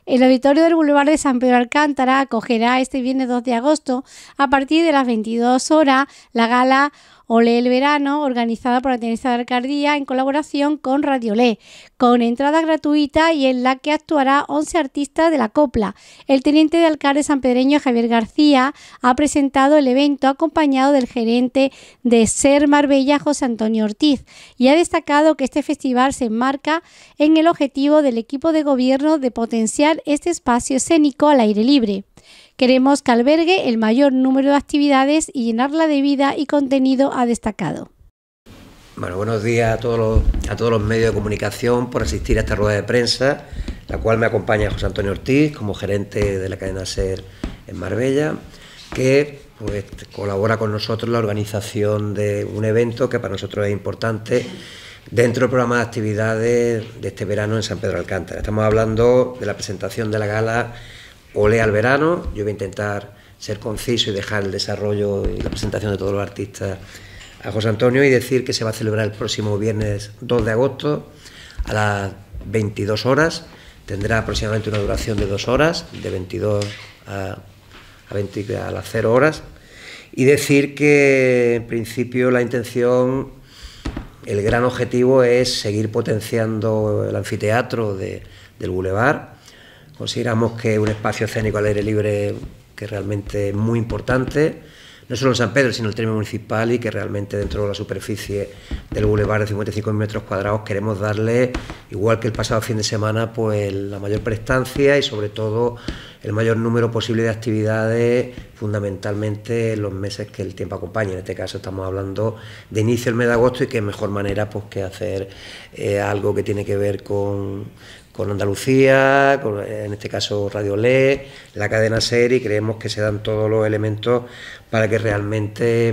El auditorio del Boulevard de San Pedro Alcántara acogerá este viernes 2 de agosto a partir de las 22 horas la gala Olé el Verano, organizada por la Tenencia de Alcaldía en colaboración con Radio Olé, con entrada gratuita y en la que actuará 11 artistas de la copla. El teniente de alcalde sanpedreño Javier García ha presentado el evento acompañado del gerente de SER Marbella, José Antonio Ortiz, y ha destacado que este festival se enmarca en el objetivo del equipo de gobierno de potenciar este espacio escénico al aire libre. Queremos que albergue el mayor número de actividades y llenarla de vida y contenido, ha destacado. Bueno, buenos días a todos los medios de comunicación por asistir a esta rueda de prensa, la cual me acompaña José Antonio Ortiz como gerente de la cadena SER en Marbella, que pues colabora con nosotros en la organización de un evento que para nosotros es importante dentro del programa de actividades de este verano en San Pedro Alcántara. Estamos hablando de la presentación de la gala Olé al Verano. Yo voy a intentar ser conciso y dejar el desarrollo y la presentación de todos los artistas a José Antonio y decir que se va a celebrar el próximo viernes 2 de agosto a las 22 horas. Tendrá aproximadamente una duración de 2 horas, de 22 a las 0 horas. Y decir que en principio la intención, el gran objetivo es seguir potenciando el anfiteatro del Boulevard. Consideramos que es un espacio escénico al aire libre que realmente es muy importante, no solo en San Pedro, sino en el término municipal, y que realmente dentro de la superficie del Boulevard de 55 metros cuadrados queremos darle, igual que el pasado fin de semana, pues la mayor prestancia y sobre todo el mayor número posible de actividades, fundamentalmente en los meses que el tiempo acompaña. En este caso estamos hablando de inicio del mes de agosto y qué mejor manera pues que hacer algo que tiene que ver con Andalucía, en este caso Radio Olé, la cadena SER, y creemos que se dan todos los elementos para que realmente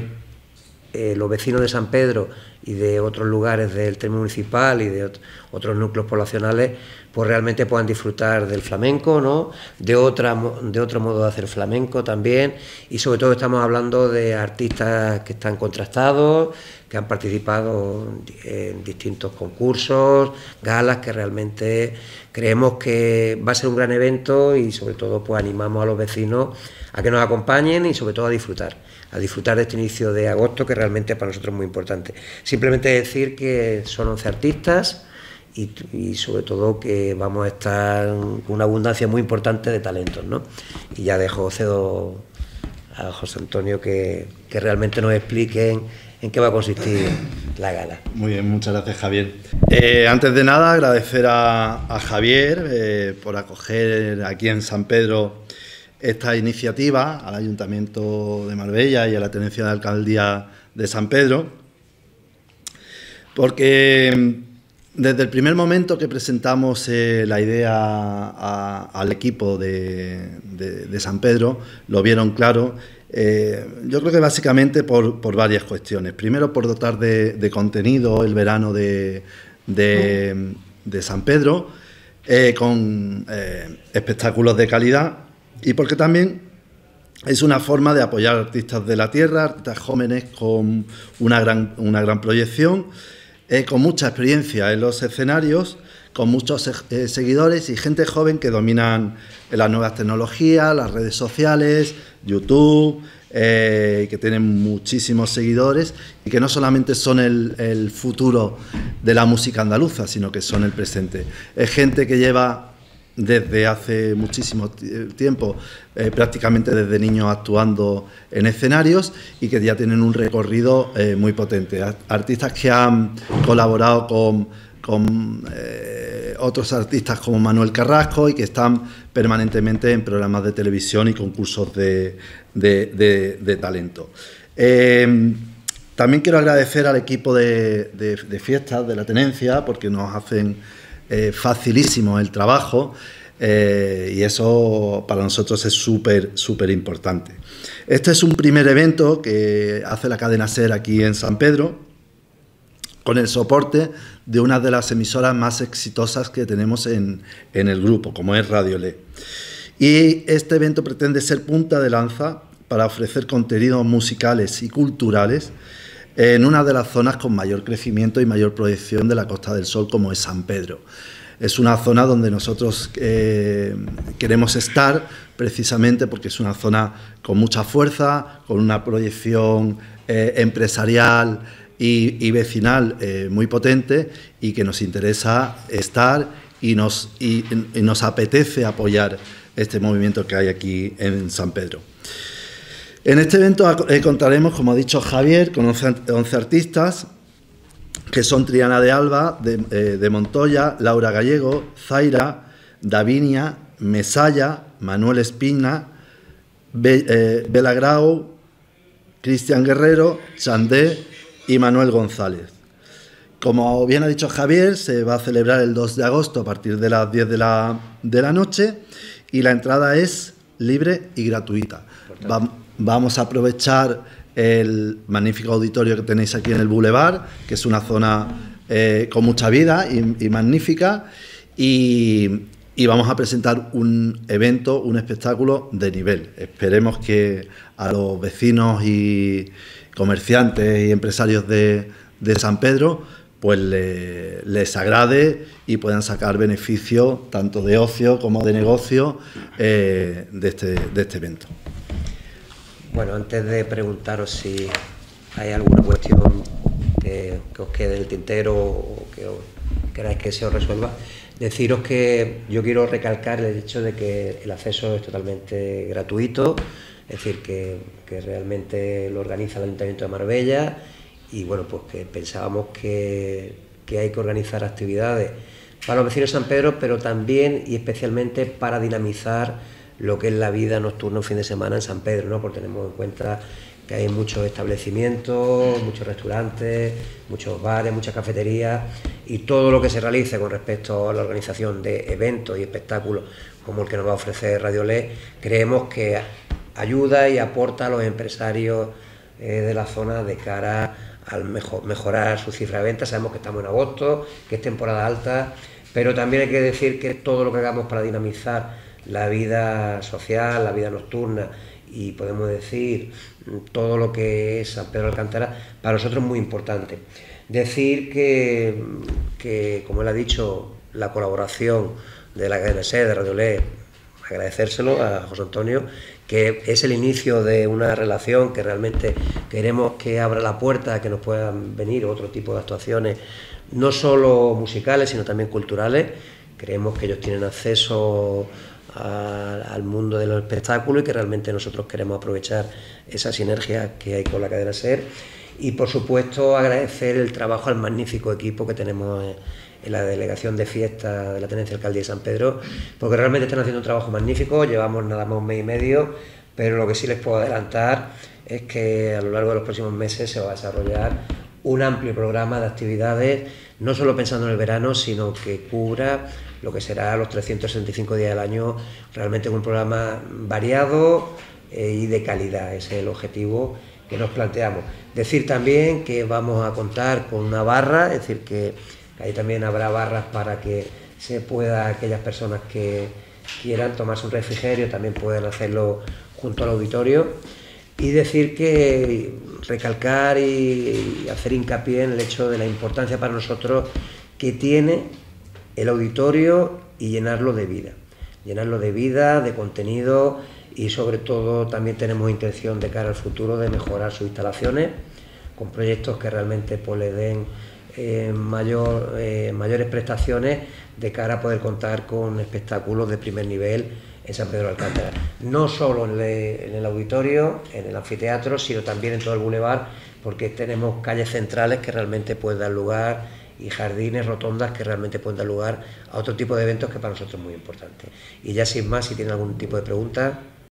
los vecinos de San Pedro y de otros lugares del término municipal y de otros núcleos poblacionales pues realmente puedan disfrutar del flamenco, ¿no? de otro modo de hacer flamenco también, y sobre todo estamos hablando de artistas que están contrastados, que han participado en distintos concursos, galas, que realmente creemos que va a ser un gran evento y sobre todo pues animamos a los vecinos a que nos acompañen y sobre todo a disfrutar de este inicio de agosto, que realmente para nosotros es muy importante. Simplemente decir que son 11 artistas y sobre todo que vamos a estar con una abundancia muy importante de talentos, ¿no? Y ya cedo a José Antonio que realmente nos expliquen en qué va a consistir la gala. Muy bien, muchas gracias, Javier. Antes de nada, agradecer a Javier por acoger aquí en San Pedro esta iniciativa, al Ayuntamiento de Marbella y a la Tenencia de Alcaldía de San Pedro, porque desde el primer momento que presentamos la idea al equipo de San Pedro, lo vieron claro. Yo creo que básicamente por varias cuestiones. Primero, por dotar de contenido el verano de San Pedro, con espectáculos de calidad, y porque también es una forma de apoyar artistas de la tierra, artistas jóvenes con una gran proyección, con mucha experiencia en los escenarios, con muchos seguidores y gente joven que dominan las nuevas tecnologías, las redes sociales, YouTube, que tienen muchísimos seguidores y que no solamente son el futuro de la música andaluza, sino que son el presente. Es gente que lleva desde hace muchísimo tiempo, prácticamente desde niños, actuando en escenarios y que ya tienen un recorrido muy potente. Artistas que han colaborado con otros artistas como Manuel Carrasco y que están permanentemente en programas de televisión y concursos de talento. También quiero agradecer al equipo de fiestas de la Tenencia, porque nos hacen facilísimo el trabajo, y eso para nosotros es súper importante. Este es un primer evento que hace la cadena SER aquí en San Pedro, con el soporte de una de las emisoras más exitosas que tenemos en el grupo, como es Radio Olé. Y este evento pretende ser punta de lanza para ofrecer contenidos musicales y culturales en una de las zonas con mayor crecimiento y mayor proyección de la Costa del Sol, como es San Pedro. Es una zona donde nosotros queremos estar, precisamente porque es una zona con mucha fuerza, con una proyección empresarial y vecinal muy potente, y que nos interesa estar y nos apetece apoyar este movimiento que hay aquí en San Pedro. En este evento contaremos, como ha dicho Javier, con 11 artistas, que son Triana de Alba, de Montoya, Laura Gallego, Zaira, Davinia, Mesaya, Manuel Espina, Bela Grau, Cristian Guerrero, Chandé y Manuel González. Como bien ha dicho Javier, se va a celebrar el 2 de agosto a partir de las 10 de la noche, y la entrada es libre y gratuita. Vamos a aprovechar el magnífico auditorio que tenéis aquí en el Boulevard, que es una zona con mucha vida y magnífica, y vamos a presentar un evento, un espectáculo de nivel. Esperemos que a los vecinos y comerciantes y empresarios de San Pedro pues les agrade y puedan sacar beneficio tanto de ocio como de negocio de este evento. Bueno, antes de preguntaros si hay alguna cuestión que os quede en el tintero o que queráis que se os resuelva, deciros que yo quiero recalcar el hecho de que el acceso es totalmente gratuito, es decir, que realmente lo organiza el Ayuntamiento de Marbella, y bueno, pues que pensábamos que hay que organizar actividades para los vecinos de San Pedro, pero también y especialmente para dinamizar lo que es la vida nocturna un fin de semana en San Pedro, ¿no? Porque tenemos en cuenta que hay muchos establecimientos, muchos restaurantes, muchos bares, muchas cafeterías, y todo lo que se realice con respecto a la organización de eventos y espectáculos como el que nos va a ofrecer Radiolé, creemos que ayuda y aporta a los empresarios de la zona de cara al mejorar su cifra de ventas. Sabemos que estamos en agosto, que es temporada alta, pero también hay que decir que todo lo que hagamos para dinamizar la vida social, la vida nocturna, y podemos decir todo lo que es San Pedro de Alcántara, para nosotros es muy importante. Decir que como él ha dicho, la colaboración de la cadena SER, de Radiolé, agradecérselo a José Antonio, que es el inicio de una relación que realmente queremos que abra la puerta a que nos puedan venir otro tipo de actuaciones, no solo musicales, sino también culturales. Creemos que ellos tienen acceso al mundo de los espectáculos y que realmente nosotros queremos aprovechar esa sinergia que hay con la cadena SER. Y por supuesto agradecer el trabajo al magnífico equipo que tenemos en la delegación de fiesta de la Tenencia de Alcaldía de San Pedro, porque realmente están haciendo un trabajo magnífico. Llevamos nada más un mes y medio, pero lo que sí les puedo adelantar es que a lo largo de los próximos meses se va a desarrollar un amplio programa de actividades, no solo pensando en el verano, sino que cubra lo que será los 365 días del año, realmente con un programa variado y de calidad. Ese es el objetivo que nos planteamos. Decir también que vamos a contar con una barra, es decir, que ahí también habrá barras para que se pueda, aquellas personas que quieran tomarse un refrigerio también puedan hacerlo junto al auditorio. Y decir que recalcar y hacer hincapié en el hecho de la importancia para nosotros que tiene el auditorio y llenarlo de vida, de contenido, y sobre todo también tenemos intención de cara al futuro de mejorar sus instalaciones con proyectos que realmente pues le den mayores prestaciones de cara a poder contar con espectáculos de primer nivel en San Pedro de Alcántara, no solo en el auditorio, en el anfiteatro, sino también en todo el Boulevard, porque tenemos calles centrales que realmente pueden dar lugar, y jardines, rotondas que realmente pueden dar lugar a otro tipo de eventos que para nosotros es muy importante. Y ya sin más, si tienen algún tipo de pregunta.